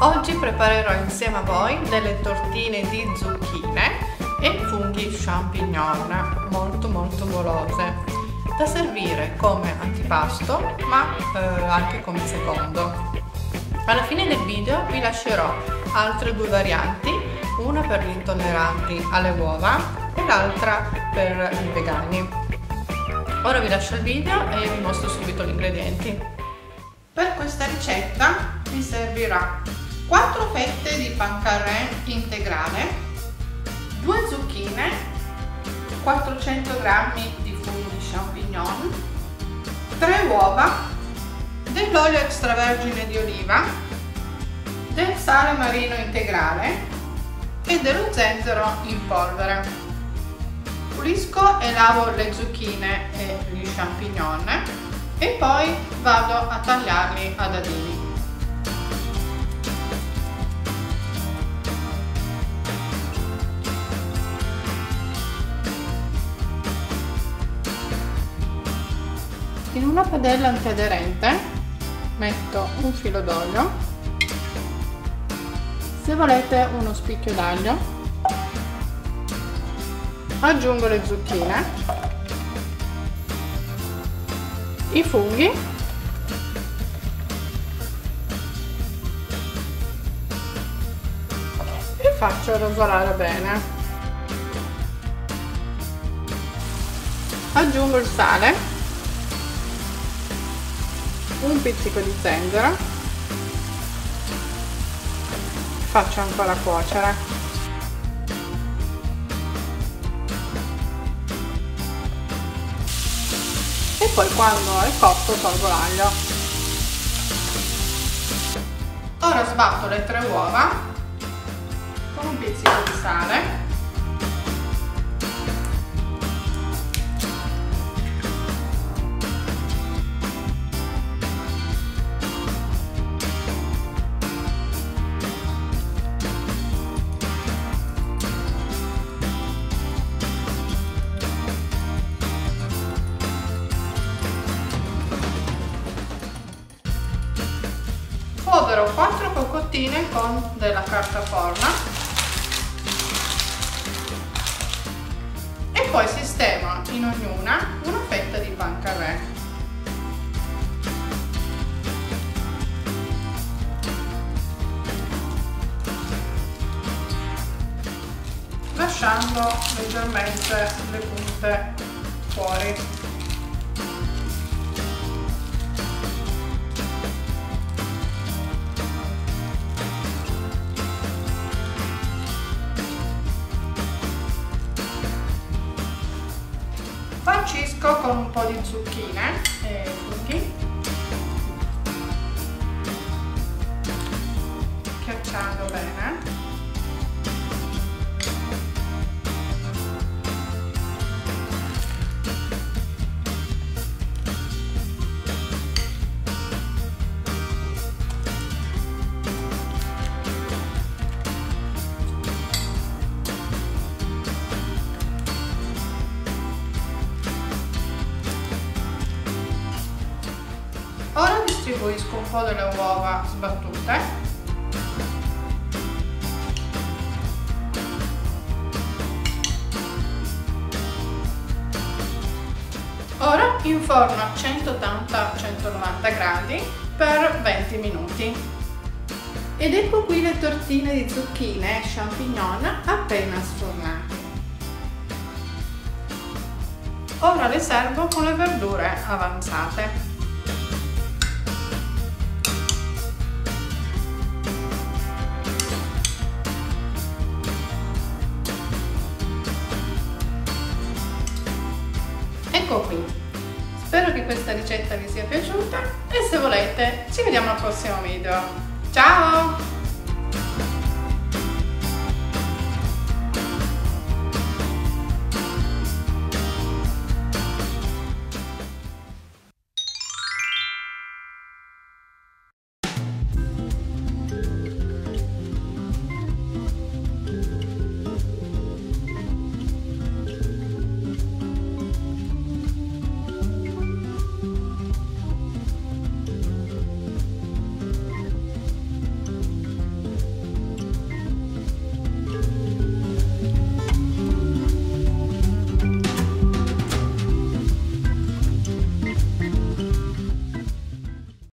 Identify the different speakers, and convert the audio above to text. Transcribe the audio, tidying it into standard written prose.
Speaker 1: Oggi preparerò insieme a voi delle tortine di zucchine e funghi champignon molto golose, da servire come antipasto ma anche come secondo. Alla fine del video vi lascerò altre due varianti, una per gli intolleranti alle uova e l'altra per i vegani. Ora vi lascio il video e vi mostro subito gli ingredienti. Per questa ricetta vi servirà 4 fette di pancarré integrale, 2 zucchine, 400 g di funghi champignon, 3 uova, dell'olio extravergine di oliva, del sale marino integrale e dello zenzero in polvere. Pulisco e lavo le zucchine e gli champignon e poi vado a tagliarli a dadini. In una padella antiaderente metto un filo d'olio, se volete uno spicchio d'aglio, aggiungo le zucchine, i funghi e faccio rosolare bene. Aggiungo il sale, un pizzico di zenzero, faccio ancora cuocere. E poi quando è cotto tolgo l'aglio. Ora sbatto le 3 uova con un pizzico di sale, fodero 4 cocottine con della carta forno e poi sistemo in ognuna una fetta di pancarré. Lasciando leggermente le punte fuori. Farcisco con un po' di zucchine e funghi, schiacciando bene. Ora distribuisco un po' delle uova sbattute ora inforno a 180-190 gradi per 20 minuti. Ed ecco qui le tortine di zucchine e champignon appena sfornate. Ora le servo con le verdure avanzate. Ecco qui, spero che questa ricetta vi sia piaciuta e se volete ci vediamo al prossimo video. Ciao!